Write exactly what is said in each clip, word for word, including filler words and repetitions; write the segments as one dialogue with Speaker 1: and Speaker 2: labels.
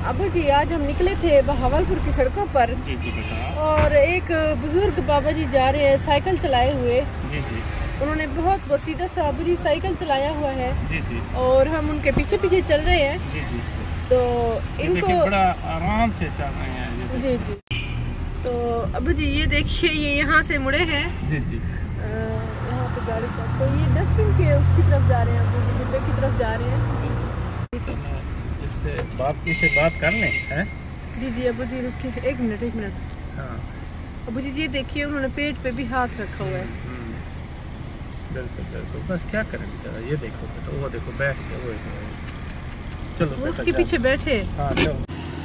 Speaker 1: अबू जी आज हम निकले थे बहावलपुर की सड़कों पर।
Speaker 2: जी जी बेटा।
Speaker 1: और एक बुजुर्ग बाबा जी जा रहे हैं साइकिल चलाए हुए।
Speaker 2: जी जी।
Speaker 1: उन्होंने बहुत सीधा सा अबू जी साइकिल चलाया हुआ है।
Speaker 2: जी जी।
Speaker 1: और हम उनके पीछे पीछे चल रहे हैं।
Speaker 2: जी जी।
Speaker 1: तो इनको
Speaker 2: बड़ा आराम से चल रहे हैं।
Speaker 1: जी जी। तो अबू जी ये देखिए ये यहाँ से मुड़े हैं।
Speaker 2: जी जी।
Speaker 1: यहाँ पे गाड़ी का तो ये डस्टबिन के उसकी तरफ जा रहे हैं, अबू जी डिब्बे की तरफ जा रहे हैं।
Speaker 2: इससे बाप से बात कर लें हैं? जी
Speaker 1: जी अबू जी रुकिए एक मिनट एक मिनट।
Speaker 2: हाँ
Speaker 1: अबू जी ये देखिए उन्होंने पेट पे भी हाथ रखा हुआ है।
Speaker 2: बिल्कुल बिल्कुल। बस क्या करें बेचारा। ये देखो बेटा वो देखो बैठ गया वो। चलो
Speaker 1: वो उसके पीछे बैठे।
Speaker 2: हाँ चलो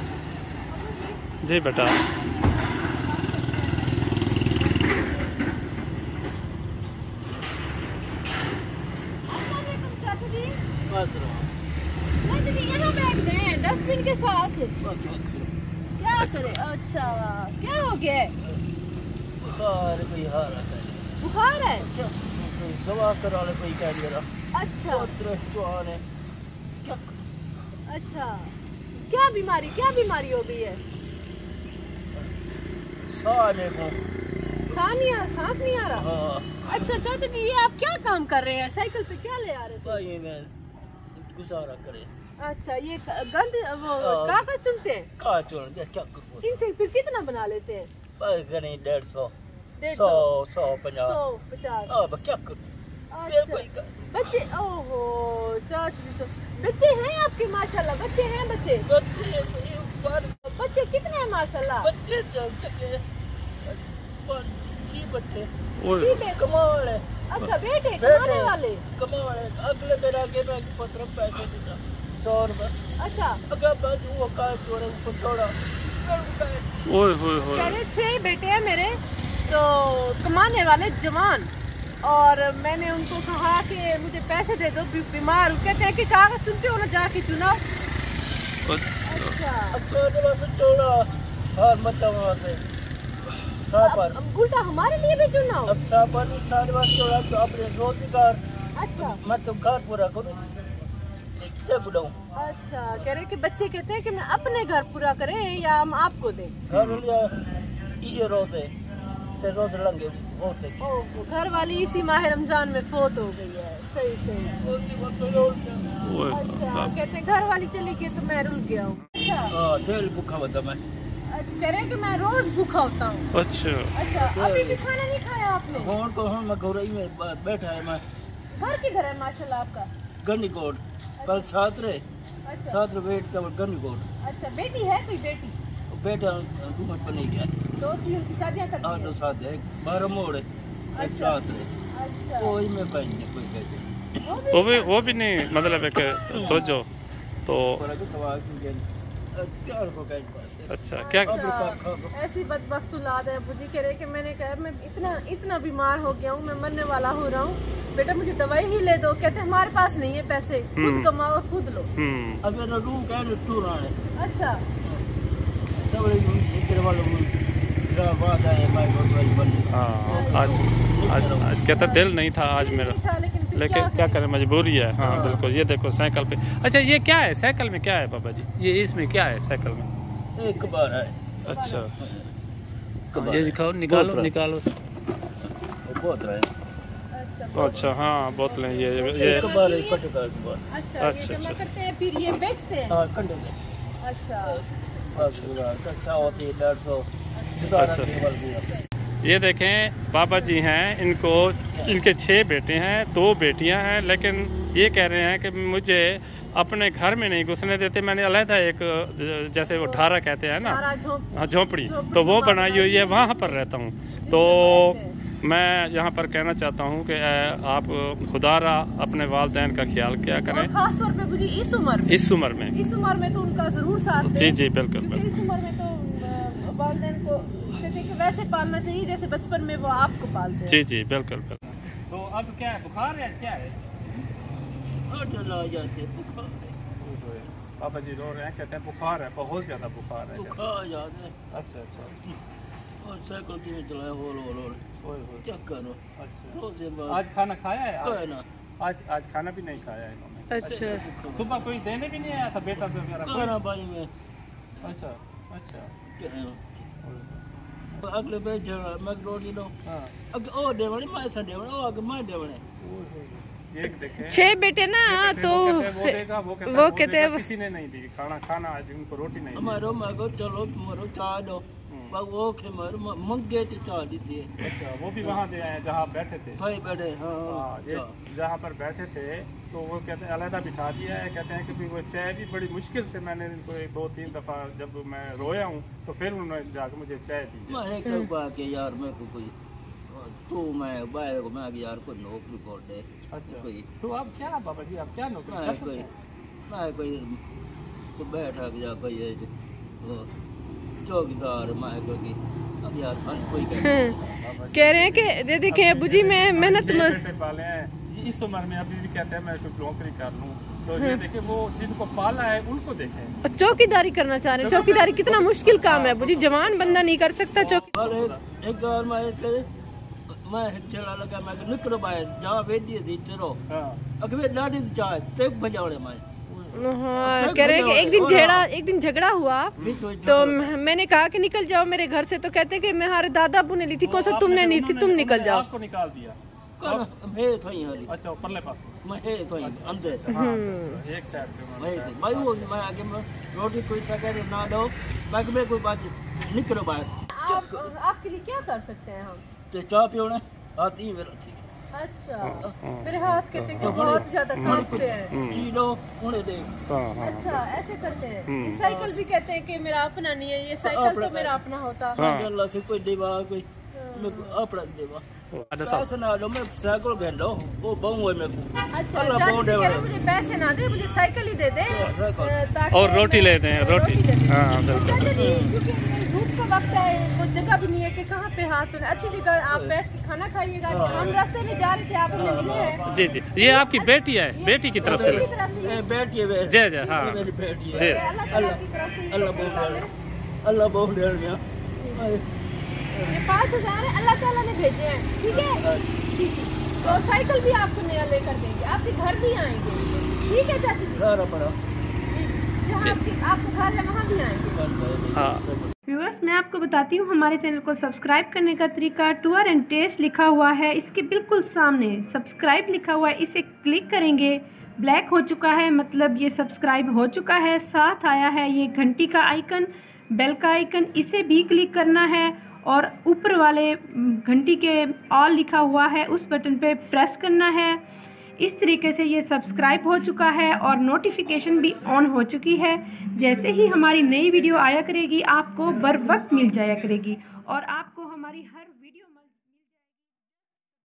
Speaker 2: जी बेटा।
Speaker 1: यहाँ बैठ गए डस्टबिन के साथ। क्या करे? अच्छा क्या हो गया?
Speaker 3: बुखार कोई हाल है।
Speaker 1: बुखार है?
Speaker 3: दवा करा ले कोई कह दिया।
Speaker 1: अच्छा
Speaker 3: है क्या?
Speaker 1: अच्छा क्या बीमारी क्या बीमारी हो गई है?
Speaker 3: साने को
Speaker 1: सांस नहीं आ सांस नहीं आ रहा।
Speaker 3: हाँ।
Speaker 1: अच्छा चाचा जी ये आप क्या काम कर रहे हैं? साइकिल पे क्या ले आ रहे थे?
Speaker 3: भाई मैं गुजारा करे।
Speaker 1: अच्छा ये गंद वो कागज चुनते हैं?
Speaker 3: कहाँ चुन क्या करूँ?
Speaker 1: इनसे फिर कितना बना लेते हैं?
Speaker 3: नहीं डेढ़ सौ
Speaker 1: डेढ़
Speaker 3: सौ सौ पचास
Speaker 1: सौ पचास।
Speaker 3: अब क्या करूँ?
Speaker 1: अच्छा बच्चे ओहो चाचा जी तो बच्चे हैं आपके माशाल्लाह। बच्चे हैं बच्चे
Speaker 3: बच्चे
Speaker 1: बच्चे कितने हैं माशाल्लाह?
Speaker 3: बच्चे चले छह बच्चे
Speaker 1: ठीक
Speaker 3: कमाल है।
Speaker 1: अच्छा बेटे कमाने वाले
Speaker 3: कमाल है। अगले दिन आगे मैं पत्र पैसे देता सौ रुपए।
Speaker 1: अच्छा
Speaker 3: अगर बस वो कार चोरे उसको छोड़ा
Speaker 2: ओए होए होए।
Speaker 1: कह रहे छह बेटे हैं मेरे तो कमाने वाले जवान। और मैंने उनको कहा कि मुझे पैसे दे दो बीमार। कहते हैं कि कागज चुनते हो ना जाके चुनाव। अच्छा
Speaker 3: अच्छा छोड़ा हार मत वहाँ से सापर
Speaker 1: अब उल्टा हमारे लिए भी चुनाव।
Speaker 3: अब सापर सारे बार छोड़ा तो अपने रोजगार।
Speaker 1: अच्छा
Speaker 3: मैं तो घर पूरा करूँ क्या बुलाऊं?
Speaker 1: अच्छा कह रहे कि बच्चे कहते हैं कि मैं अपने घर पूरा करें या हम आपको दें।
Speaker 3: घर लिया ये रोजे ते रोज लंगे होते।
Speaker 1: ओह घर वाली इसी माह रमजान में फोत हो गई है। सही सही। अच्छा कहते हैं घर वाली चली गई तो मैं रुक गया हूँ।
Speaker 3: हाँ दिल भूखा होता मैं।
Speaker 1: कह रहे कि मैं रोज भूखा होता हूँ।
Speaker 2: अच्छा
Speaker 1: अच्छा अभी भी खाना नहीं खाया आपने?
Speaker 3: कौन को हम गौरई में बैठा है मैं।
Speaker 1: घर की घर है माशाल्लाह आपका?
Speaker 3: गन्नी कोट कल सात रे
Speaker 1: अच्छा
Speaker 3: सात रे बेट का गन्नी कोट।
Speaker 1: अच्छा बेटी है कोई बेटी?
Speaker 3: बेटा घूमट पर नहीं गया।
Speaker 1: दो तीन की शादियां कर दी
Speaker 3: हाँ
Speaker 1: हैं?
Speaker 3: दो साथ है बारह मोड़ है एक
Speaker 1: अच्छा।
Speaker 3: साथ रे
Speaker 1: अच्छा
Speaker 3: कोई में बहन नहीं कोई कहते
Speaker 2: वो भी वो भी नहीं मतलब एक सोचो तो। अच्छा क्या
Speaker 1: ऐसी बदबख्त औलाद है। अबू जी कह रहे कि मैंने कहा मैं इतना इतना बीमार हो गया हूँ मैं मरने वाला हो रहा हूँ बेटा मुझे दवाई ही ले दो। कहते हमारे पास नहीं है पैसे खुद कमाओ खुद लो।
Speaker 3: अगर रूम का टूर आने
Speaker 1: अच्छा
Speaker 3: सब तेरे वालों बात है
Speaker 2: आज आज आज कहता दिल नहीं था आज मेरा लेकिन क्या करें मजबूरी है। हाँ बिल्कुल। ये देखो साइकिल पे। अच्छा ये क्या है साइकिल में क्या है बाबा जी? ये इसमें क्या है साइकिल में?
Speaker 3: एक बार है।
Speaker 2: अच्छा ये दिखाओ निकालो निकालो।
Speaker 3: बहुत रहे।
Speaker 2: अच्छा हाँ बोतलें ये ये
Speaker 3: एक बार एक कट कर बार।
Speaker 1: अच्छा ये जमा करते हैं फिर ये बेचते हैं?
Speaker 3: हाँ कंडे में।
Speaker 1: अच्छा
Speaker 3: अच्छा होती है डेढ़ सौ।
Speaker 2: अच्छा ये देखें बाबा जी हैं इनको इनके छह बेटे हैं दो बेटियां हैं लेकिन ये कह रहे हैं कि मुझे अपने घर में नहीं घुसने देते। मैंने अलहदा एक जैसे वो ढारा कहते हैं ना हाँ झोंपड़ी तो वो बनाई हुई है वहाँ पर रहता हूँ। तो मैं यहाँ पर कहना चाहता हूँ कि आप खुदारा अपने वालिदैन का ख्याल किया करें
Speaker 1: खास तौर पे मुझे इस उम्र में
Speaker 2: इस उम्र में
Speaker 1: इस उम्र में तो उनका जरूर साथ दें।
Speaker 2: जी जी बिल्कुल बिल्कुल।
Speaker 1: इस उम्र में तो वालिदैन को वैसे पालना चाहिए जैसे बचपन में वो आपको पालते हैं।
Speaker 2: जी जी बिल्कुल बिल्कुल। तो अब क्या है बुखार है क्या है? पापा जी रो रहे हैं कहते हैं बुखार है बहुत ज्यादा बुखार है।
Speaker 3: बुखार ज्यादा है।
Speaker 2: अच्छा अच्छा
Speaker 3: और साइकिल की चलाए होल होल होल क्या करो।
Speaker 2: अच्छा आज खाना खाया है?
Speaker 3: आज ना
Speaker 2: आज आज खाना भी नहीं खाया है इन्होंने।
Speaker 1: अच्छा
Speaker 2: सुबह कोई देने भी नहीं आया था बेटा वगैरह?
Speaker 3: खाना भाई में
Speaker 2: अच्छा अच्छा
Speaker 3: अगले पे जरा मैं रोटी दो
Speaker 2: हाँ
Speaker 3: अग ओ देवने मैं सा देवने ओ अग मैं देवने
Speaker 2: एक देखे
Speaker 1: छह बेटे ना तो
Speaker 2: वो देगा वो कहता
Speaker 1: वो
Speaker 2: वो
Speaker 1: कहते
Speaker 2: देगा,
Speaker 1: हैं
Speaker 2: किसी ने नहीं दी खाना खाना आज उनको रोटी नहीं दी।
Speaker 3: हमारो मगो चलो मरो चाह दो बस वो के मर मंगे ते चाह दी थी।
Speaker 2: अच्छा वो भी वहाँ दे आए हैं जहाँ बैठे थे।
Speaker 3: भाई बैठे हाँ
Speaker 2: हाँ ये जहाँ पर बैठे थे तो वो कहते हैं अलहदा बिठा दिया है। कहते हैं कि भी वो चाय भी बड़ी मुश्किल से मैंने इनको एक दो तीन दफ़ा जब मैं रोया हूँ तो फिर उन्होंने जाकर मुझे चाय दी।
Speaker 3: मैं कब बात के यार मैं को कोई तो मैं बाहर को मैं यार को नौकरी कर दे।
Speaker 2: अच्छा
Speaker 3: कोई
Speaker 2: तो आप क्या बाबा जी आप क्या नौकरी कर
Speaker 3: मैं
Speaker 2: सकते
Speaker 3: कोई
Speaker 2: हैं?
Speaker 3: मैं कोई को बैठा गया कोई चौकीदार मैं कोई अब यार हर कोई
Speaker 1: कह रहे हैं कि दे देखिए अबू जी मैं मेहनत
Speaker 2: छह बेटे पाले हैं इस उम्र में अभी भी कहते हैं मैं कोई नौकरी कर लूँ तो ये देखे वो जिनको पाला है उनको देखें।
Speaker 1: चौकीदारी करना चाह रहे हैं। चौकीदारी कितना मुश्किल काम है अबू जी, जवान बंदा नहीं कर सकता चौकी।
Speaker 3: एक बार मैं मैं चला लगा मैं निकलो बाहर जहाँ वेदी थी चलो अगवे लाडी चाय ते बजावड़े मैं
Speaker 1: हाँ कह रहे हैं कि एक दिन झगड़ा एक दिन झगड़ा हुआ तो मैंने कहा कि निकल जाओ मेरे घर से, तो कहते हैं कि मेरे दादा अबू ने ली थी। कौन सा तुमने ली थी, तुम निकल जाओ।
Speaker 2: आपको निकाल दिया
Speaker 3: मैं तो ही हरी
Speaker 2: अच्छा परले पास
Speaker 3: मैं है तो ही अंदर
Speaker 2: एक साइड पे
Speaker 3: मैं भाई वो मैं आगे मैं रोटी कोई सके ना दो मैं में कोई बात निकलो बाहर।
Speaker 1: आप आपके लिए क्या कर सकते हैं हम?
Speaker 3: तो चाय पियोने आती है मेरा ठीक
Speaker 1: अच्छा मेरे हाथ कहते हैं बहुत ज्यादा कांपते हैं।
Speaker 3: किलो उन्हें दे
Speaker 1: अच्छा ऐसे करते हैं। ये साइकिल भी कहते हैं कि मेरा अपना नहीं है, ये साइकिल तो मेरा अपना होता।
Speaker 3: अल्लाह से कोई देवा कोई मैं अपना देवा पैसे ना लो मैं साइकिल भेज लो वो बहु है मेरे को।
Speaker 1: अच्छा चाची कह रहे मुझे पैसे ना दे, मुझे साइकिल ही दे दे ताकि
Speaker 2: और रोटी ले दें रोटी। हाँ
Speaker 1: क्योंकि धूप का वक्त है, कोई जगह भी नहीं है कि कहाँ पे हाथ धोने। अच्छी जगह आप बैठ के खाना खाइएगा। हम रास्ते में जा रहे थे आप हमें मिले हैं।
Speaker 2: जी जी ये आपकी बेटी है, बेटी की तरफ से
Speaker 3: बेटी है
Speaker 2: जय जय हाँ
Speaker 3: मेरी बेटी
Speaker 2: जी
Speaker 3: है। अल्लाह अल्लाह बहुत अल्लाह बहुत दे दिया।
Speaker 1: ये पाँच हजार है अल्लाह ताला ने भेजे हैं, ठीक है ठीक है। तो साइकिल भी आपको नया लेकर देंगे, आपके घर भी आएंगे, ठीक है चाची जी।
Speaker 3: घर पर
Speaker 1: जहाँ आपको घर है वहाँ भी आएंगे।
Speaker 2: हाँ
Speaker 1: व्यूअर्स मैं आपको बताती हूँ हमारे चैनल को सब्सक्राइब करने का तरीका। टूर एंड टेस्ट लिखा हुआ है, इसके बिल्कुल सामने सब्सक्राइब लिखा हुआ है, इसे क्लिक करेंगे। ब्लैक हो चुका है मतलब ये सब्सक्राइब हो चुका है। साथ आया है ये घंटी का आइकन, बेल का आइकन, इसे भी क्लिक करना है और ऊपर वाले घंटी के ऑल लिखा हुआ है उस बटन पे प्रेस करना है। इस तरीके से ये सब्सक्राइब हो चुका है और नोटिफिकेशन भी ऑन हो चुकी है। जैसे ही हमारी नई वीडियो आया करेगी आपको बर वक्त मिल जाया करेगी और आपको हमारी हर वीडियो